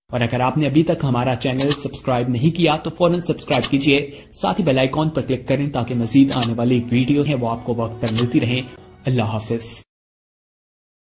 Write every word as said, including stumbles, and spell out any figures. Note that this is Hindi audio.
और अगर आपने अभी तक हमारा चैनल सब्सक्राइब नहीं किया तो फौरन सब्सक्राइब कीजिए, साथ ही बेल आइकॉन पर क्लिक करें ताकि मजीद आने वाली वीडियो है वो आपको वक्त पर मिलती रहे। अल्लाह हाफिज।